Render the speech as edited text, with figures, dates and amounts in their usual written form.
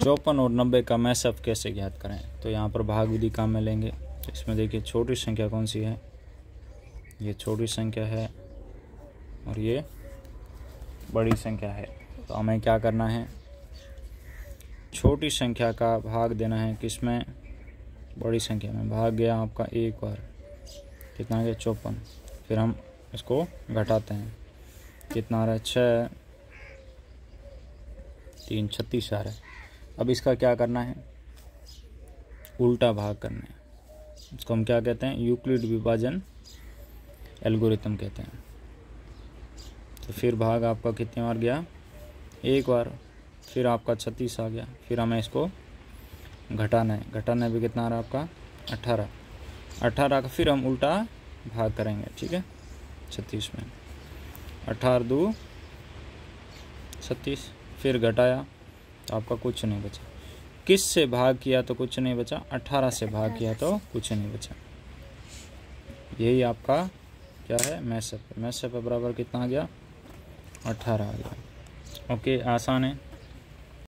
54 और 90 का मैसअप कैसे ज्ञात करें। तो यहाँ पर भाग विधि काम में लेंगे। तो इसमें देखिए छोटी संख्या कौन सी है, ये छोटी संख्या है और ये बड़ी संख्या है। तो हमें क्या करना है, छोटी संख्या का भाग देना है किसमें, बड़ी संख्या में। भाग गया आपका एक बार, कितना गया 54। फिर हम इसको घटाते हैं, कितना आ रहा है 6, 3 36 आ रहा है। अब इसका क्या करना है, उल्टा भाग करना है। इसको हम क्या कहते हैं, यूक्लिड विभाजन एल्गोरिथम कहते हैं। तो फिर भाग आपका कितनी बार गया, एक बार, फिर आपका 36 आ गया। फिर हमें इसको घटाना है, घटाना भी कितना आ रहा है आपका 18 का फिर हम उल्टा भाग करेंगे, ठीक है। 36 में 18 2 36, फिर घटाया तो आपका कुछ नहीं बचा। किस से भाग किया तो कुछ नहीं बचा, 18 से भाग किया तो कुछ नहीं बचा। यही आपका क्या है, मैसअप। मैसअप बराबर कितना आ गया, 18 आ गया। ओके, आसान है।